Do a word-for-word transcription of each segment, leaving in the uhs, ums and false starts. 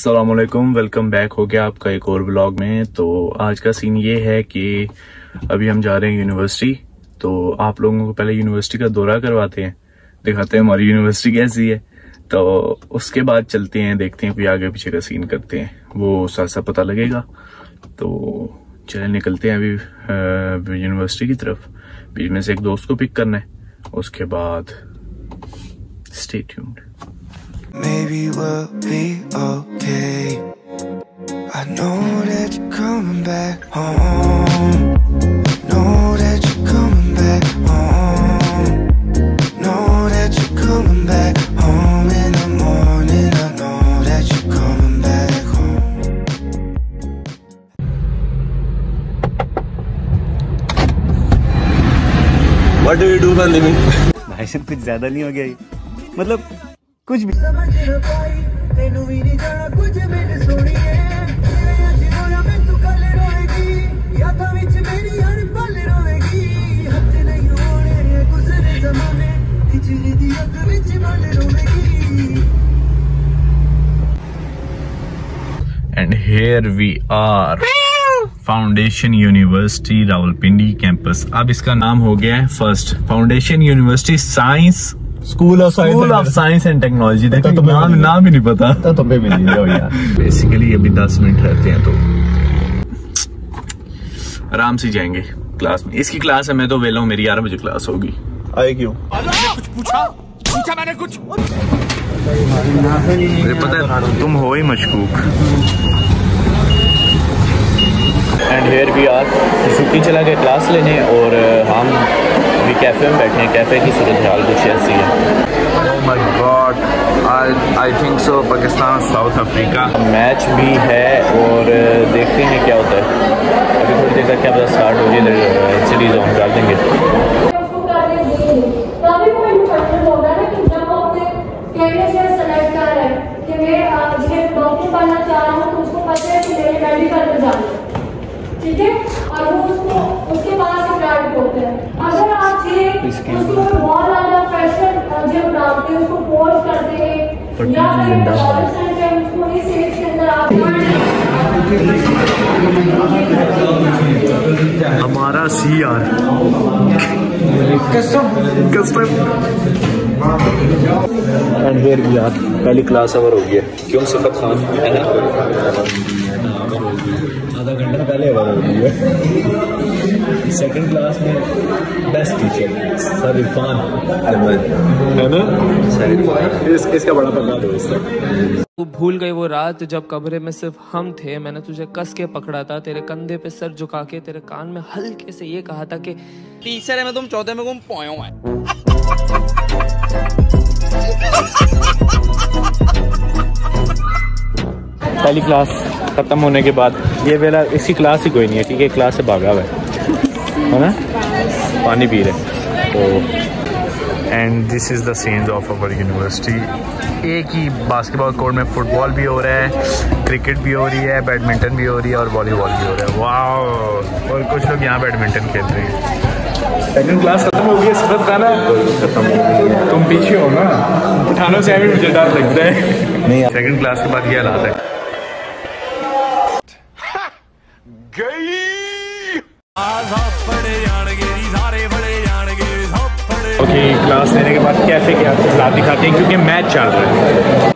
अस्सलाम वालेकुम, welcome back हो गया आपका एक और व्लॉग में। तो आज का सीन ये है कि अभी हम जा रहे हैं यूनिवर्सिटी। तो आप लोगों को पहले यूनिवर्सिटी का दौरा करवाते हैं, दिखाते हैं हमारी यूनिवर्सिटी कैसी है। तो उसके बाद चलते हैं, देखते हैं कोई आगे पीछे का सीन करते हैं, वो साथ साथ पता लगेगा। तो चले निकलते हैं अभी यूनिवर्सिटी की तरफ। बीच में से एक दोस्त को पिक करना है, उसके बाद stay tuned. Maybe we'll be okay. I know that you're coming back home. Know that you're coming back home. Know that you're coming back home in the morning. I know that you're coming back home. What do you do for living? भाई साहब कुछ ज्यादा नहीं हो गया ये? मतलब कुछ भी and here we are foundation university Rawalpindi campus. अब इसका नाम हो गया है first foundation university science school of science school of science and technology. देखो तो नाम नाम ही नहीं पता तो तुम्हें भी नहीं है यार। बेसिकली अभी दस मिनट रहते हैं तो आराम से जाएंगे क्लास में। इसकी क्लास है, मैं तो वेला हूँ, मेरी ग्यारह बजे क्लास होगी। आए क्यों? कुछ पूछा पूछा मैंने कुछ। मुझे पता है तुम हो ही मशकूक। एंड हियर वी आर, छुट्टी चला गए क्लास लेने और हम अभी कैफे में बैठे हैं। कैफे की सूरत हाल कुछ ऐसी है। Oh my God, I I think so Pakistan South Africa match भी है और देखते हैं क्या होता है। अभी थोड़ी देर तक क्या पता स्टार्ट हो जाए, सिटी जोन डाल देंगे। ठीक है, और वो उसको उसके पास ग्रांट होते हैं। अगर आप ये उसको बहुत ज्यादा प्रेशर जब डालते हैं, उसको फोर्स करते हैं या फिर उसको इस एज के अंदर आप हमारा C R custom custom and here we are. पहली क्लास अवर हो गई है। क्यों सिफत खान है ना? आधा घंटा पहले अवर हो गई है। सेकंड क्लास में बेस्ट टीचर सर इरफान है ना? सर इरफान इस, इसका बड़ा पता दोस्त है। तू भूल गई वो रात जब कमरे में सिर्फ हम थे। मैंने तुझे कस के पकड़ा था, तेरे कंधे पे सर झुका के तेरे कान में हल्के से ये कहा था कि टीचर है मैं, तुम चौथे में गुम पोयो है। पहली क्लास खत्म होने के बाद ये वेला इसकी क्लास ही कोई नहीं है, ठीक है, क्लास से भागा हुआ है है ना, पानी पी रहे। तो and this is the scenes of our university. एक ही बास्केटबॉल कोर्ट में फुटबॉल भी हो रहा है, क्रिकेट भी हो रही है, बैडमिंटन भी हो रही है और वॉलीबॉल भी हो रहा है। वाह! और कुछ लोग यहाँ बैडमिंटन खेल रहे हैं। सेकंड क्लास खत्म हो गई है, सिफत खाना खत्म हो गई है। तुम पीछे हो ना, उठानों से भी मुझे डर लगता है। नहीं, सेकंड क्लास के बाद ये हालात है। ओके okay, क्लास लेने के बाद कैफे के हालात दिखाते हैं क्योंकि मैच चल रहा है।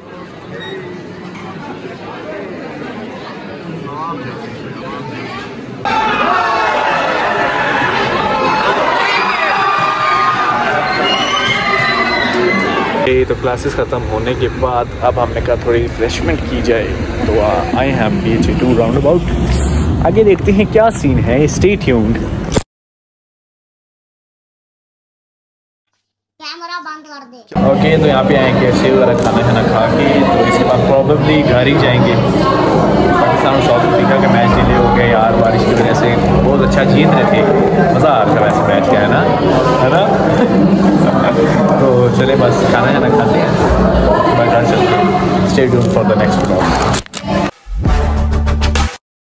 तो क्लासेस ख़त्म होने के बाद अब हमने कहा थोड़ी रिफ्रेशमेंट की जाए, तो आए हैं हम B H A two roundabout. आगे देखते हैं क्या सीन है, स्टे ट्यून्ड। कैमरा बंद कर दे। ओके okay, तो यहाँ पे आए कैसे वगैरह खाना खाना खा के, तो इसके बाद प्रॉब्लली घर ही जाएंगे। पाकिस्तान और साउथ अफ्रीका का मैच डिले हो गया यार, बारिश की वजह से। बहुत अच्छा जीत रहे थे, मज़ा आ रहा था वैसे मैच का, है ना है ना तो चले बस खाना खाना खाते हैं, मैं घर चलते हैं। Stay tuned for the next vlog.